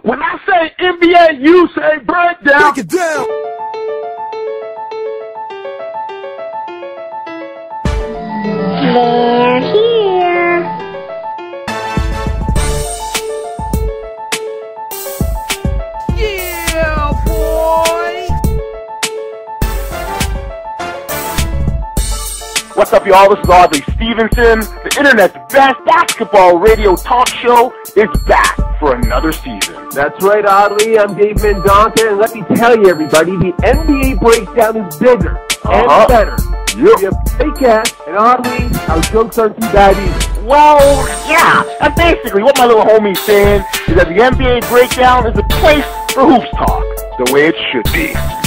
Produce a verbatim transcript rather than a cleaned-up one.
When I say N B A, you say breakdown. Break it down. They're here. Yeah, boy. What's up, y'all? This is Audley Stevenson. The internet's best basketball radio talk show is back for another season. That's right, Audley. I'm Dave Mendonca, and let me tell you, everybody, the N B A breakdown is bigger and Uh-huh. better. Yep. We have fake ass, and Audley, our jokes aren't too bad either. Well, yeah. And basically, what my little homie's saying is that the N B A breakdown is a place for hoops talk, the way it should be.